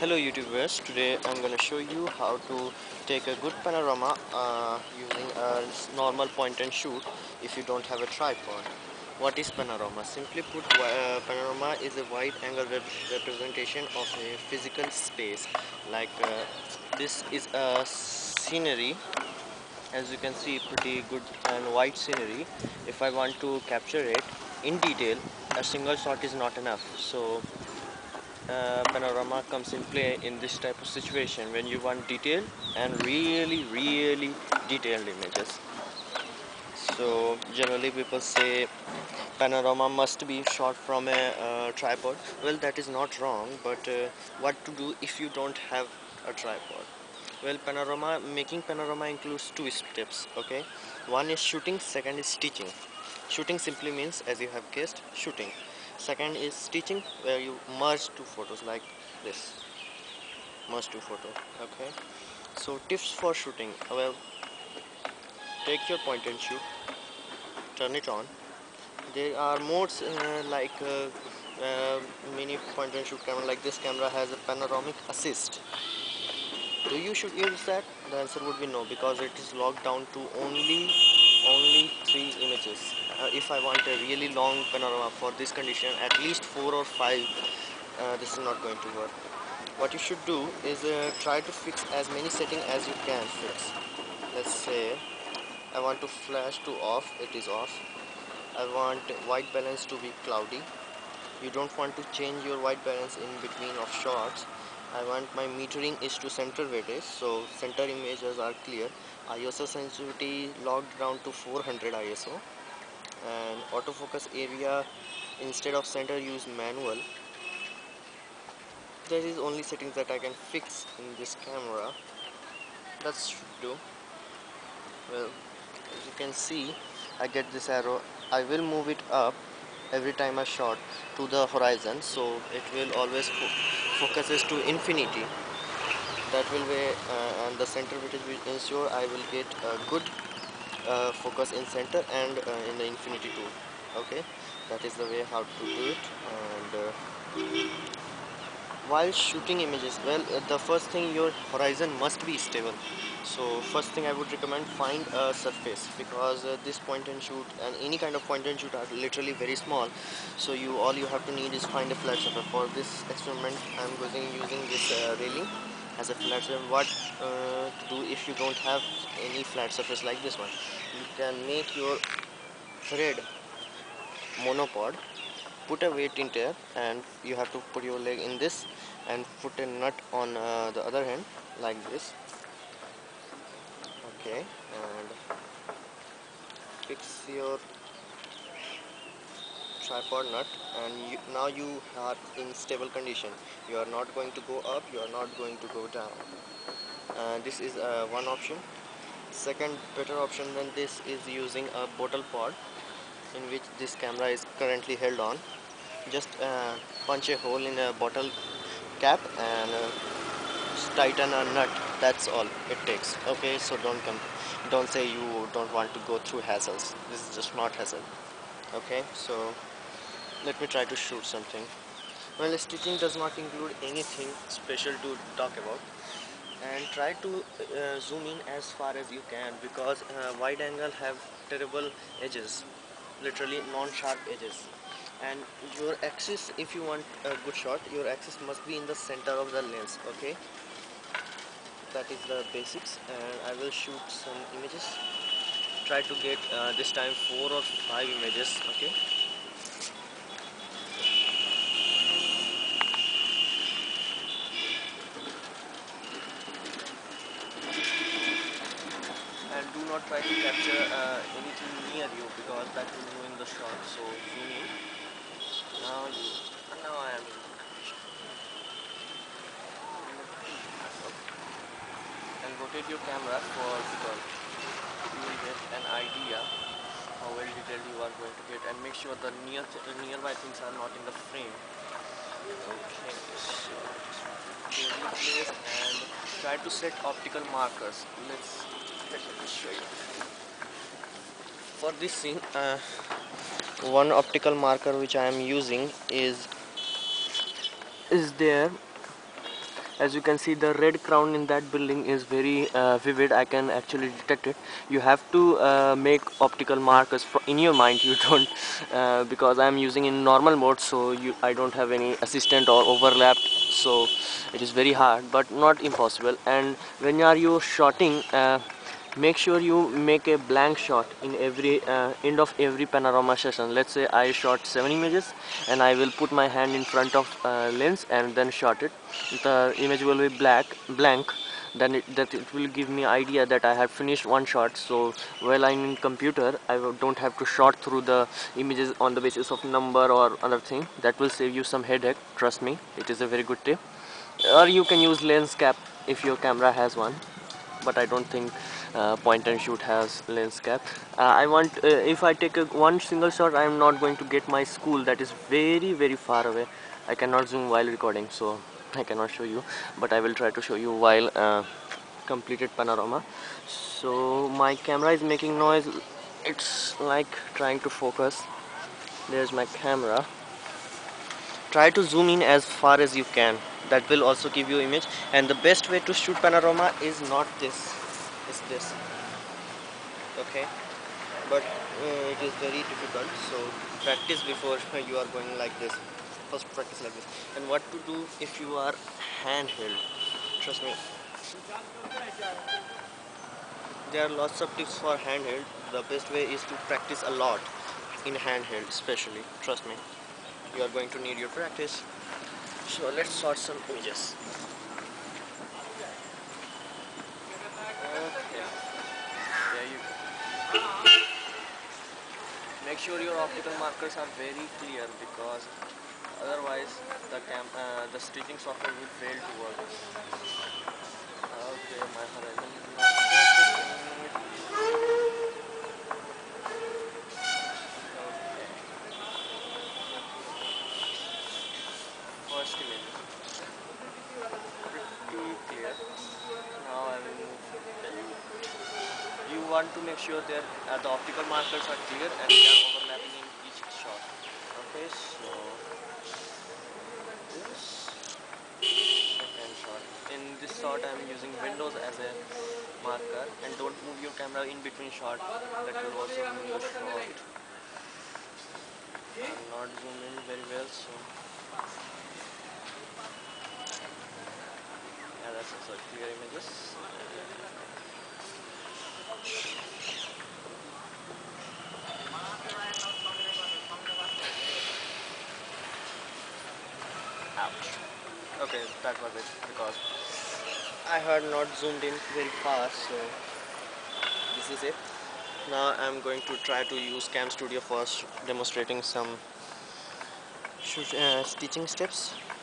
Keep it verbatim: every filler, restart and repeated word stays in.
Hello YouTubers, today I'm going to show you how to take a good panorama uh, using a normal point and shoot if you don't have a tripod. What is panorama? Simply put, uh, panorama is a wide angle rep representation of a physical space. Like uh, this is a scenery, as you can see, pretty good and wide scenery. If I want to capture it in detail, a single shot is not enough. So uh, panorama comes in play in this type of situation when you want detail and really really detailed images. So generally people say panorama must be shot from a uh, tripod. Well, that is not wrong, but uh, what to do if you don't have a tripod? Well, panorama making panorama includes two steps. Okay, one is shooting, second is stitching. Shooting simply means, as you have guessed, shooting. Second is stitching, where you merge two photos like this. Merge two photo. Okay. So tips for shooting. Well, take your point and shoot. Turn it on. There are modes uh, like uh, uh, mini point and shoot camera. Like this camera has a panoramic assist. Do you should use that? The answer would be no, because it is locked down to only only three images. Uh, if I want a really long panorama for this condition, at least four or five, uh, this is not going to work. What you should do is uh, try to fix as many settings as you can fix. Let's say I want to flash to off, it is off. I want white balance to be cloudy. You don't want to change your white balance in between of shots. I want my metering is to center weightage, so center images are clear. I S O sensitivity locked down to four hundred I S O, and autofocus area instead of center use manual. There is only settings that I can fix in this camera. That should do. Well, as you can see, I get this arrow. I will move it up every time I shot to the horizon, so it will always fo focuses to infinity. That will be uh, and the center weightage will ensure I will get a good uh, focus in center and uh, in the infinity too. Okay, that is the way how to do it. And uh, while shooting images, well, uh, the first thing, your horizon must be stable. So first thing I would recommend, find a surface, because uh, this point and shoot and any kind of point and shoot are literally very small. So you all you have to need is find a flat surface. For this experiment I'm going using this uh, railing as a flat surface. What uh, to do if you don't have any flat surface like this one? You can make your thread monopod, put a weight in there, and you have to put your leg in this and put a nut on uh, the other hand like this. Okay, and fix your tripod nut, and you, now you are in stable condition. You are not going to go up, you are not going to go down. Uh, this is uh, one option. Second better option than this is using a bottle pod, in which this camera is currently held on. Just uh, punch a hole in a bottle cap and uh, tighten a nut. That's all it takes. Okay, so don't come don't say you don't want to go through hassles. This is just not hassle. Okay, so let me try to shoot something. Well, stitching does not include anything special to talk about, and try to uh, zoom in as far as you can, because uh, wide angle have terrible edges, literally non-sharp edges. And your axis, if you want a good shot, your axis must be in the center of the lens. Okay, that is the basics, and I will shoot some images. Try to get uh, this time four or five images. Okay, and do not try to capture uh, anything near you, because that will ruin the shot. So zoom in. Now you now I am in condition. Okay. And rotate your camera for because you will get an idea how well detailed you are going to get, and make sure the near th nearby things are not in the frame. Okay, so just place and try to set optical markers. Let's let me show you. For this scene, uh, one optical marker which I am using is is there, As you can see, the red crown in that building is very uh, vivid. I can actually detect it. You have to uh, make optical markers in your mind. You don't uh, because I'm using in normal mode, so you I don't have any assistant or overlapped, so it is very hard but not impossible. And when are you shooting, uh, make sure you make a blank shot in every uh, end of every panorama session. Let's say I shot seven images and I will put my hand in front of uh, lens and then shot it. The image will be black blank, then it, that it will give me idea that I have finished one shot. So while I'm in computer, I don't have to short through the images on the basis of number or other thing. That will save you some headache, trust me. It is a very good tip. Or you can use lens cap if your camera has one, but I don't think uh, point and shoot has lens cap. uh, I want uh, if I take a one single shot, I am not going to get my school that is very very far away. I cannot zoom while recording, so I cannot show you, but I will try to show you while uh, completed panorama. So my camera is making noise, it's like trying to focus. There's my camera. Try to zoom in as far as you can, that will also give you image. And the best way to shoot panorama is not this, it's this, okay? But uh, it is very difficult, so practice before you are going like this. First practice like this. And what to do if you are handheld, trust me, there are lots of tips for handheld. The best way is to practice a lot in handheld, especially, trust me, you are going to need your practice. So let's sort some images. Okay. There you go. Make sure your optical markers are very clear, because otherwise the cam uh, the stitching software will fail to work. Okay, my horizon is not okay. First image pretty clear. Now I will move. You want to make sure that uh, the optical markers are clear and they are overlapping in each shot. Okay, so this second shot. In this shot, I am using windows as a marker, and don't move your camera in between shot. That will also ruin your shot. I'm not zoom in very well, so yeah, that's also clear images. Ouch. Okay, that was it, because I had not zoomed in very fast, so this is it. Now I'm going to try to use Cam Studio first, demonstrating some shoot, uh, stitching steps.